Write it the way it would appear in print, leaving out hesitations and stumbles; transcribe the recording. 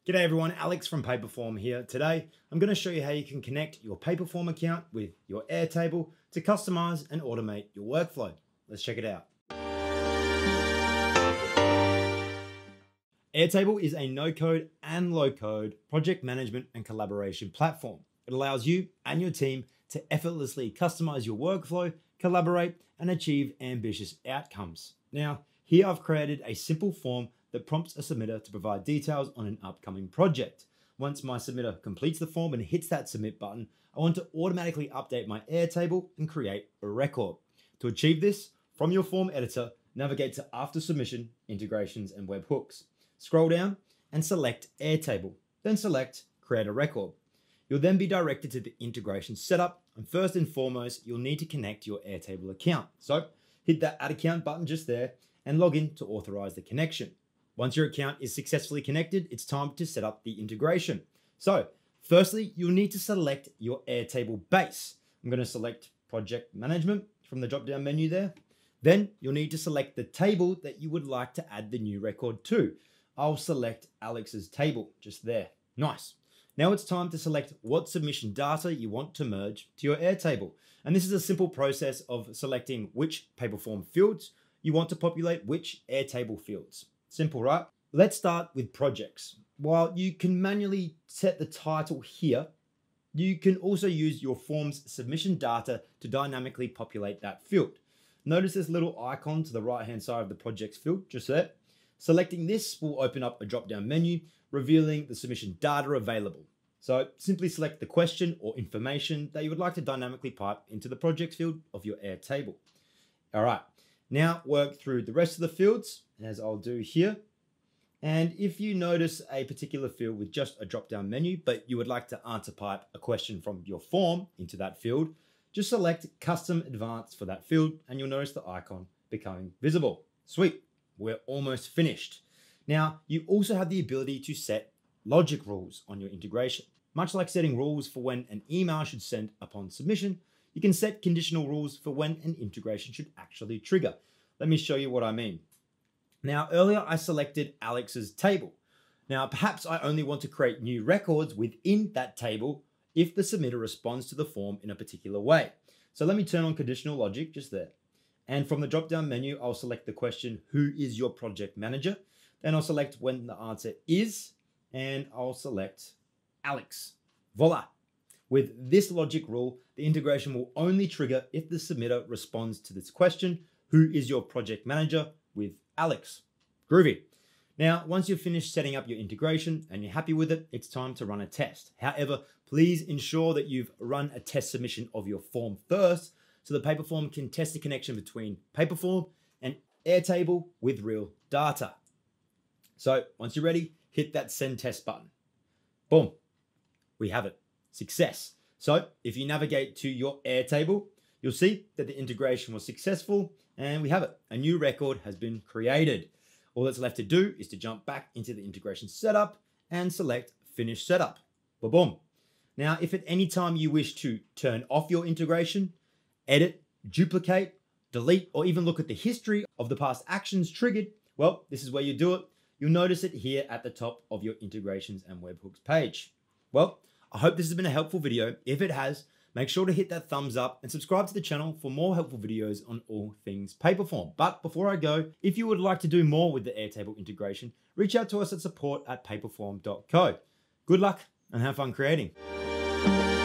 G'day everyone, Alex from Paperform here. Today, I'm going to show you how you can connect your Paperform account with your Airtable to customize and automate your workflow. Let's check it out. Airtable is a no-code and low-code project management and collaboration platform. It allows you and your team to effortlessly customize your workflow, collaborate, and achieve ambitious outcomes. Now, here I've created a simple form that prompts a submitter to provide details on an upcoming project. Once my submitter completes the form and hits that submit button, I want to automatically update my Airtable and create a record. To achieve this, from your form editor, navigate to After Submission, Integrations and Webhooks. Scroll down and select Airtable, then select Create a Record. You'll then be directed to the integration setup, and first and foremost, you'll need to connect your Airtable account. So hit that Add Account button just there and log in to authorize the connection. Once your account is successfully connected, it's time to set up the integration. So firstly, you'll need to select your Airtable base. I'm going to select Project Management from the drop-down menu there. Then you'll need to select the table that you would like to add the new record to. I'll select Alex's table just there. Nice. Now it's time to select what submission data you want to merge to your Airtable. And this is a simple process of selecting which Paperform fields you want to populate which Airtable fields. Simple, right? Let's start with projects. While you can manually set the title here, you can also use your form's submission data to dynamically populate that field. Notice this little icon to the right-hand side of the projects field, just there. Selecting this will open up a drop-down menu, revealing the submission data available. So simply select the question or information that you would like to dynamically pipe into the projects field of your Airtable. All right. Now work through the rest of the fields, as I'll do here. And if you notice a particular field with just a drop-down menu, but you would like to answer pipe a question from your form into that field, just select Custom Advanced for that field, and you'll notice the icon becoming visible. Sweet, we're almost finished. Now, you also have the ability to set logic rules on your integration. Much like setting rules for when an email should send upon submission, you can set conditional rules for when an integration should actually trigger. Let me show you what I mean. Now, earlier I selected Alex's table. Now, perhaps I only want to create new records within that table if the submitter responds to the form in a particular way. So let me turn on conditional logic just there. And from the drop-down menu, I'll select the question, who is your project manager? Then I'll select when the answer is, and I'll select Alex. Voila. With this logic rule, the integration will only trigger if the submitter responds to this question, who is your project manager, with Alex. Groovy. Now, once you've finished setting up your integration and you're happy with it, it's time to run a test. However, please ensure that you've run a test submission of your form first so the Paperform can test the connection between Paperform and Airtable with real data. So once you're ready, hit that send test button. Boom, we have it. Success. So if you navigate to your Airtable, you'll see that the integration was successful and we have it. A new record has been created. All that's left to do is to jump back into the integration setup and select Finish Setup. Boom. Now, if at any time you wish to turn off your integration, edit, duplicate, delete, or even look at the history of the past actions triggered, well, this is where you do it. You'll notice it here at the top of your integrations and webhooks page. Well, I hope this has been a helpful video. If it has, make sure to hit that thumbs up and subscribe to the channel for more helpful videos on all things Paperform. But before I go, if you would like to do more with the Airtable integration, reach out to us at support@paperform.co. Good luck and have fun creating.